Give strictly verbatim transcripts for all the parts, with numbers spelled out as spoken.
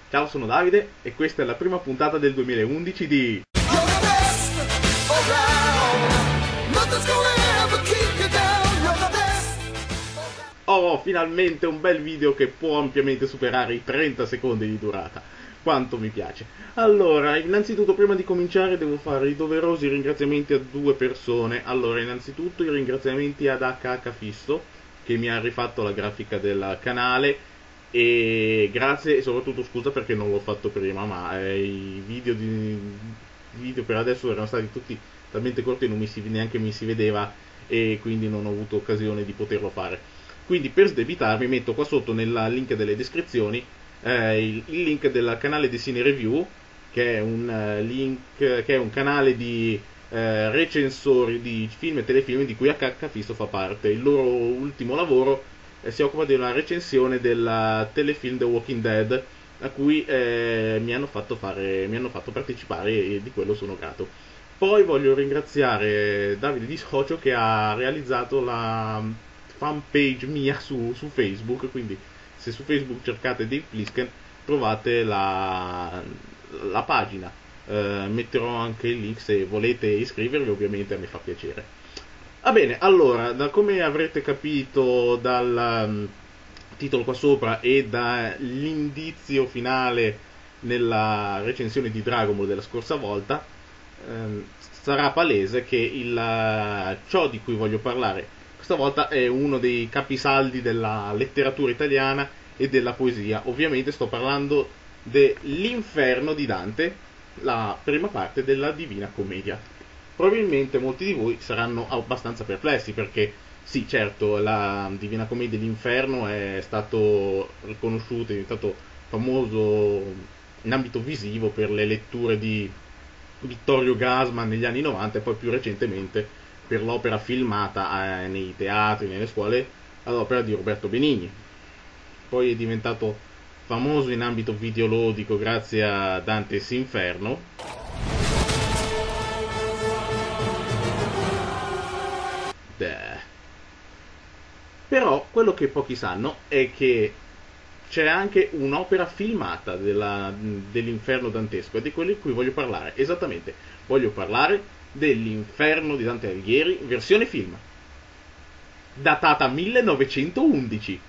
Ciao, sono Davide e questa è la prima puntata del duemilaundici di... Oh, finalmente un bel video che può ampiamente superare i trenta secondi di durata. Quanto mi piace. Allora, innanzitutto prima di cominciare devo fare i doverosi ringraziamenti a due persone. Allora, innanzitutto i ringraziamenti ad H H Fisso, che mi ha rifatto la grafica del canale, e grazie e soprattutto scusa perché non l'ho fatto prima, ma eh, i video, di, i video per adesso erano stati tutti talmente corti che non mi si, neanche mi si vedeva e quindi non ho avuto occasione di poterlo fare. Quindi per sdebitarmi metto qua sotto nel link delle descrizioni eh, il, il link del canale di Cine Review, che è un uh, link che è un canale di eh, recensori di film e telefilm di cui H H Fisso fa parte. Il loro ultimo lavoro eh, si occupa di una recensione del telefilm The Walking Dead, a cui eh, mi hanno fatto fare, mi hanno fatto partecipare e di quello sono grato. Poi voglio ringraziare Davide Di Socio che ha realizzato la fanpage mia su, su Facebook, quindi se su Facebook cercate Dave Plisken trovate la, la pagina, eh, metterò anche il link se volete iscrivervi, ovviamente a me fa piacere. Va bene, allora, da come avrete capito dal um, titolo qua sopra e dall'indizio finale nella recensione di Dragon Ball della scorsa volta, ehm, sarà palese che il, uh, ciò di cui voglio parlare questa volta è uno dei capisaldi della letteratura italiana e della poesia. Ovviamente sto parlando dell'Inferno di Dante, la prima parte della Divina Commedia. Probabilmente molti di voi saranno abbastanza perplessi perché sì, certo, la Divina Commedia e l'Inferno è stato riconosciuto, è diventato famoso in ambito visivo per le letture di Vittorio Gassman negli anni novanta e poi più recentemente per l'opera filmata eh, nei teatri, nelle scuole, all'opera di Roberto Benigni. Poi è diventato famoso in ambito videoludico grazie a Dante's Inferno. Beh. Però quello che pochi sanno è che c'è anche un'opera filmata della, dell'Inferno dantesco, ed è quello di cui voglio parlare. Esattamente, voglio parlare dell'Inferno di Dante Alighieri, versione film, datata millenovecentoundici.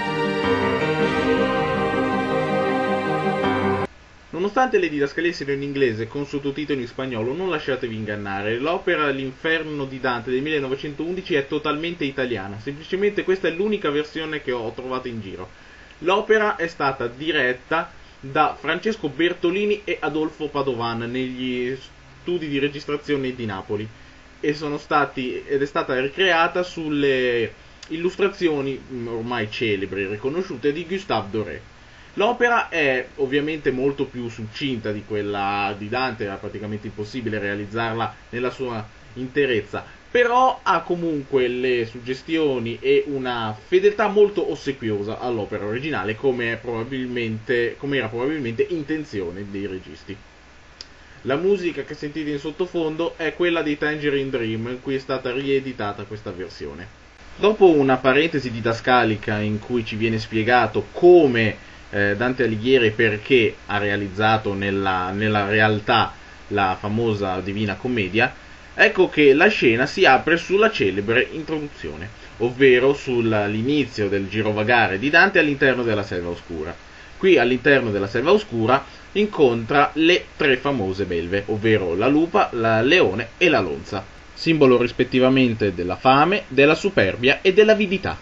Nonostante le didascalie siano in inglese con sottotitoli in spagnolo, non lasciatevi ingannare, l'opera L'Inferno di Dante del millenovecentoundici è totalmente italiana, semplicemente questa è l'unica versione che ho trovato in giro. L'opera è stata diretta da Francesco Bertolini e Adolfo Padovan negli studi di registrazione di Napoli e sono stati, ed è stata ricreata sulle illustrazioni ormai celebri e riconosciute di Gustave Doré. L'opera è ovviamente molto più succinta di quella di Dante, era praticamente impossibile realizzarla nella sua interezza, però ha comunque le suggestioni e una fedeltà molto ossequiosa all'opera originale, come, probabilmente, come era probabilmente intenzione dei registi. La musica che sentite in sottofondo è quella dei Tangerine Dream, in cui è stata rieditata questa versione. Dopo una parentesi didascalica in cui ci viene spiegato come eh, Dante Alighieri perché ha realizzato nella, nella realtà la famosa Divina Commedia, ecco che la scena si apre sulla celebre introduzione, ovvero sull'inizio del girovagare di Dante all'interno della Selva Oscura. Qui all'interno della Selva Oscura incontra le tre famose belve, ovvero la lupa, il leone e la lonza, simbolo rispettivamente della fame, della superbia e dell'avidità.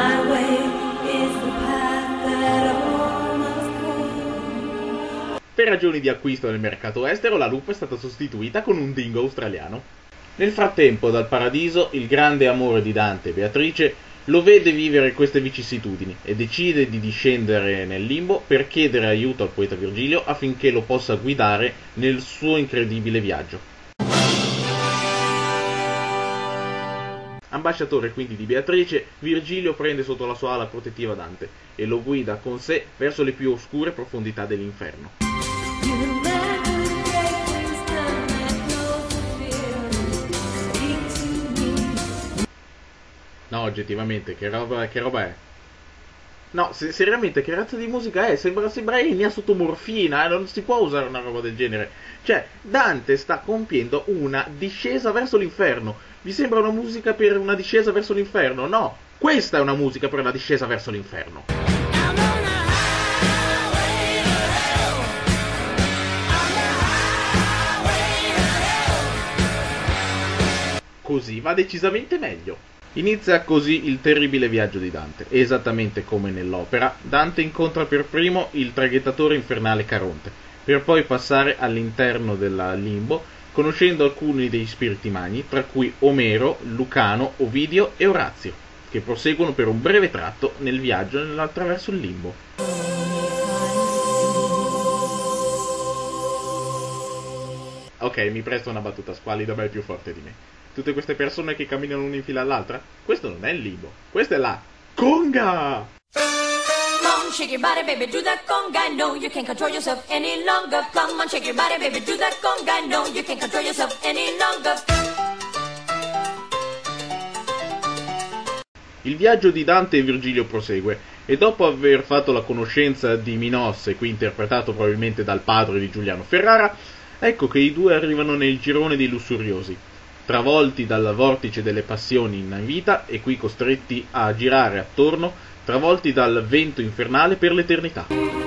Per ragioni di acquisto nel mercato estero, la lupa è stata sostituita con un dingo australiano. Nel frattempo, dal paradiso, il grande amore di Dante, Beatrice, lo vede vivere queste vicissitudini e decide di discendere nel limbo per chiedere aiuto al poeta Virgilio affinché lo possa guidare nel suo incredibile viaggio. Ambasciatore quindi di Beatrice, Virgilio prende sotto la sua ala protettiva Dante e lo guida con sé verso le più oscure profondità dell'inferno. No, oggettivamente, che roba, che roba è? No, se, seriamente, che razza di musica è? Sembra, sembra Enya sotto morfina, eh? Non si può usare una roba del genere. Cioè, Dante sta compiendo una discesa verso l'inferno. Vi sembra una musica per una discesa verso l'inferno? No, questa è una musica per una discesa verso l'inferno. Così va decisamente meglio. Inizia così il terribile viaggio di Dante. Esattamente come nell'opera, Dante incontra per primo il traghettatore infernale Caronte, per poi passare all'interno del limbo, conoscendo alcuni dei spiriti magni, tra cui Omero, Lucano, Ovidio e Orazio, che proseguono per un breve tratto nel viaggio attraverso il limbo. Ok, mi presto una battuta squallida, ma è più forte di me. Tutte queste persone che camminano una in fila all'altra? Questo non è il limbo, questa è la conga! Come on, shake your body, baby, do that conga. No, you can't control yourself any longer. Come on, shake your body, baby, do that conga. No, you can't control yourself any longer. Il viaggio di Dante e Virgilio prosegue, e dopo aver fatto la conoscenza di Minosse, qui interpretato probabilmente dal padre di Giuliano Ferrara, ecco che i due arrivano nel girone dei lussuriosi, travolti dal vortice delle passioni in vita e qui costretti a girare attorno, travolti dal vento infernale per l'eternità.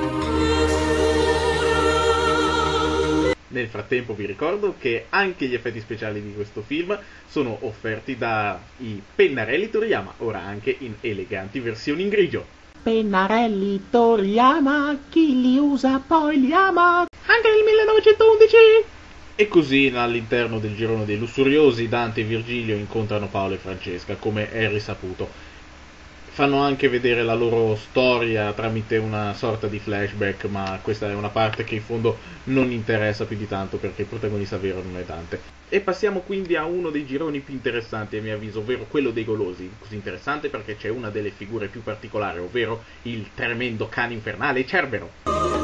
Nel frattempo vi ricordo che anche gli effetti speciali di questo film sono offerti dai Pennarelli Toriyama, ora anche in eleganti versioni in grigio. Pennarelli Toriyama, chi li usa poi li ama, anche nel millenovecentoundici! E così all'interno del girone dei lussuriosi Dante e Virgilio incontrano Paolo e Francesca, come è risaputo. Fanno anche vedere la loro storia tramite una sorta di flashback, ma questa è una parte che in fondo non interessa più di tanto perché il protagonista vero non è Dante. E passiamo quindi a uno dei gironi più interessanti a mio avviso, ovvero quello dei golosi. Così interessante perché c'è una delle figure più particolari, ovvero il tremendo cane infernale Cerbero.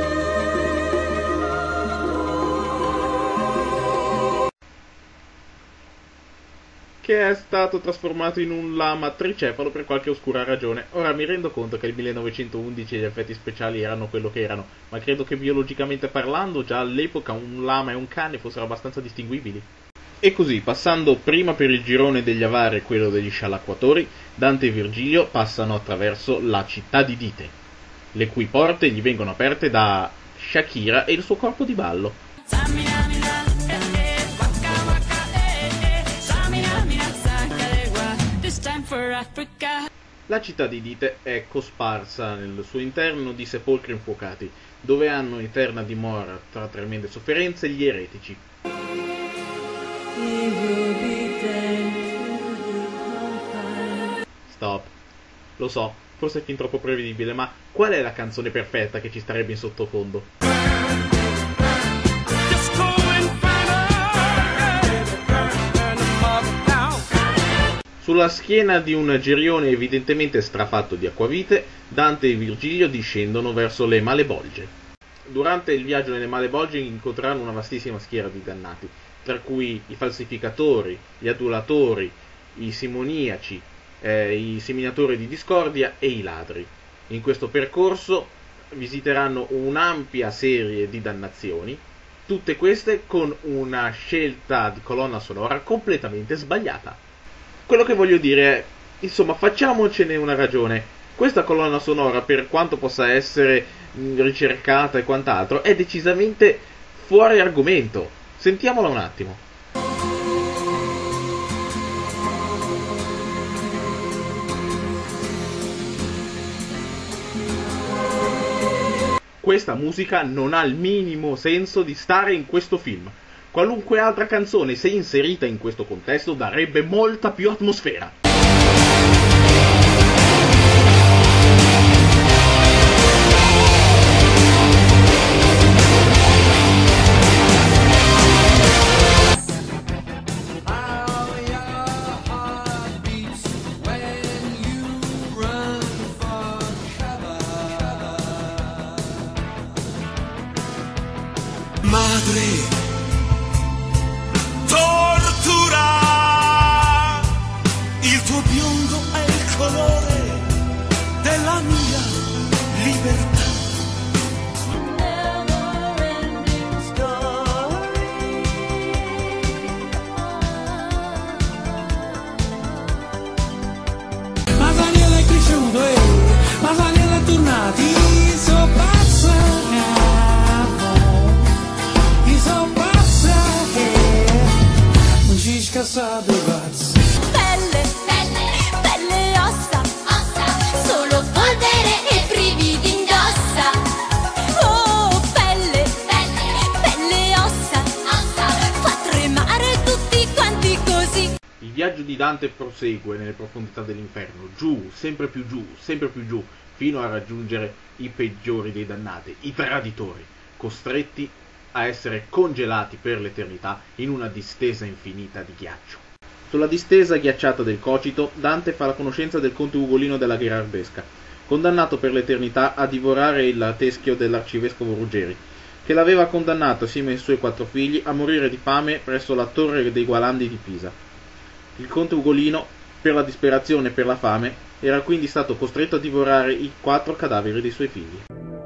Che è stato trasformato in un lama tricefalo per qualche oscura ragione. Ora mi rendo conto che il millenovecentoundici gli effetti speciali erano quello che erano, ma credo che biologicamente parlando già all'epoca un lama e un cane fossero abbastanza distinguibili. E così, passando prima per il girone degli avari e quello degli scialacquatori, Dante e Virgilio passano attraverso la città di Dite, le cui porte gli vengono aperte da Shakira e il suo corpo di ballo. La città di Dite è cosparsa nel suo interno di sepolcri infuocati, dove hanno eterna dimora tra tremende sofferenze gli eretici. Stop. Lo so, forse è fin troppo prevedibile, ma qual è la canzone perfetta che ci starebbe in sottofondo? Sulla schiena di un gerione evidentemente strafatto di acquavite, Dante e Virgilio discendono verso le Malebolge. Durante il viaggio nelle Malebolge incontreranno una vastissima schiera di dannati, tra cui i falsificatori, gli adulatori, i simoniaci, eh, i seminatori di discordia e i ladri. In questo percorso visiteranno un'ampia serie di dannazioni, tutte queste con una scelta di colonna sonora completamente sbagliata. Quello che voglio dire è, insomma, facciamocene una ragione. Questa colonna sonora, per quanto possa essere ricercata e quant'altro, è decisamente fuori argomento. Sentiamola un attimo. Questa musica non ha il minimo senso di stare in questo film. Qualunque altra canzone, se inserita in questo contesto, darebbe molta più atmosfera. Madre, tortura, il tuo biondo è il colore della mia di Dante prosegue nelle profondità dell'inferno, giù, sempre più giù, sempre più giù, fino a raggiungere i peggiori dei dannati, i traditori, costretti a essere congelati per l'eternità in una distesa infinita di ghiaccio. Sulla distesa ghiacciata del Cocito, Dante fa la conoscenza del conte Ugolino della Gherardesca, condannato per l'eternità a divorare il teschio dell'arcivescovo Ruggeri, che l'aveva condannato assieme ai suoi quattro figli a morire di fame presso la torre dei Gualandi di Pisa. Il conte Ugolino, per la disperazione e per la fame, era quindi stato costretto a divorare i quattro cadaveri dei suoi figli.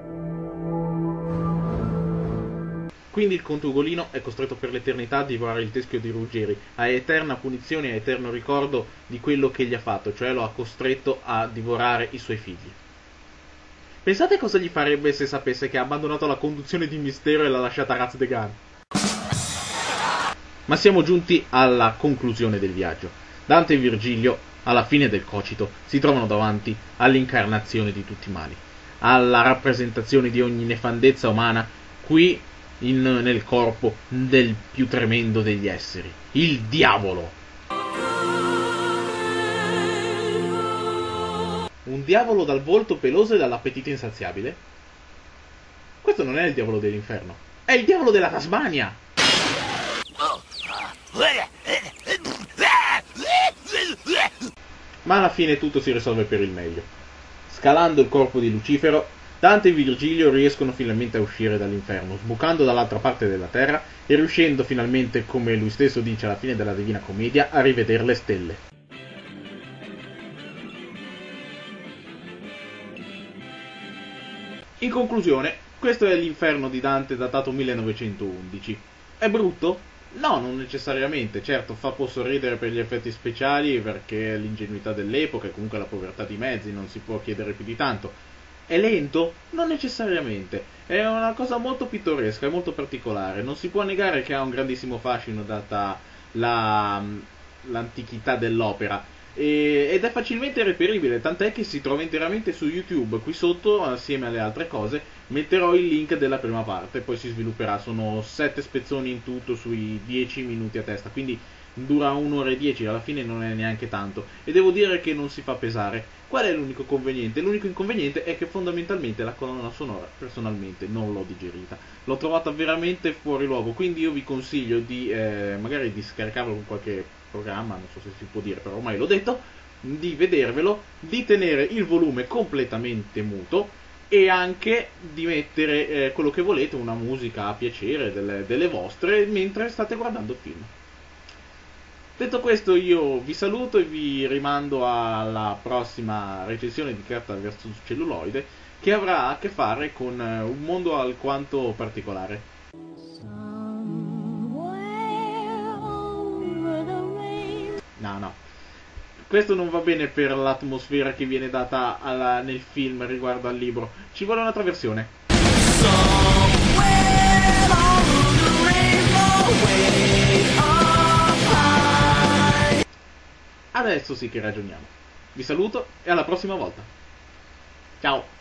Quindi il conte Ugolino è costretto per l'eternità a divorare il teschio di Ruggeri, a eterna punizione e a eterno ricordo di quello che gli ha fatto, cioè lo ha costretto a divorare i suoi figli. Pensate cosa gli farebbe se sapesse che ha abbandonato la conduzione di Mistero e l'ha lasciata a Raz de Gan. Ma siamo giunti alla conclusione del viaggio. Dante e Virgilio, alla fine del Cocito, si trovano davanti all'incarnazione di tutti i mali, alla rappresentazione di ogni nefandezza umana, qui in, nel corpo del più tremendo degli esseri, il diavolo. Un diavolo dal volto peloso e dall'appetito insaziabile? Questo non è il diavolo dell'inferno, è il diavolo della Tasmania! Ma alla fine tutto si risolve per il meglio. Scalando il corpo di Lucifero, Dante e Virgilio riescono finalmente a uscire dall'inferno, sbucando dall'altra parte della terra e riuscendo finalmente, come lui stesso dice alla fine della Divina Commedia, a rivedere le stelle. In conclusione, questo è l'inferno di Dante datato millenovecentoundici. È brutto? No, non necessariamente. Certo, fa può sorridere per gli effetti speciali, perché l'ingenuità dell'epoca e comunque la povertà di mezzi, non si può chiedere più di tanto. È lento? Non necessariamente. È una cosa molto pittoresca, molto particolare. Non si può negare che ha un grandissimo fascino data la, l'antichità dell'opera. E, ed è facilmente reperibile, tant'è che si trova interamente su YouTube. Qui sotto, assieme alle altre cose, metterò il link della prima parte, poi si svilupperà. Sono sette spezzoni in tutto sui dieci minuti a testa, quindi dura un'ora e dieci, alla fine non è neanche tanto, e devo dire che non si fa pesare. Qual è l'unico conveniente? L'unico inconveniente è che fondamentalmente la colonna sonora personalmente non l'ho digerita, l'ho trovata veramente fuori luogo, quindi io vi consiglio di eh, magari di scaricarlo con qualche programma, non so se si può dire, però ormai l'ho detto, di vedervelo, di tenere il volume completamente muto e anche di mettere eh, quello che volete, una musica a piacere delle, delle vostre, mentre state guardando il film. Detto questo, io vi saluto e vi rimando alla prossima recensione di Carta versus Celluloide, che avrà a che fare con un mondo alquanto particolare. No, no. Questo non va bene per l'atmosfera che viene data alla, nel film riguardo al libro. Ci vuole un'altra versione. Adesso sì che ragioniamo. Vi saluto e alla prossima volta. Ciao!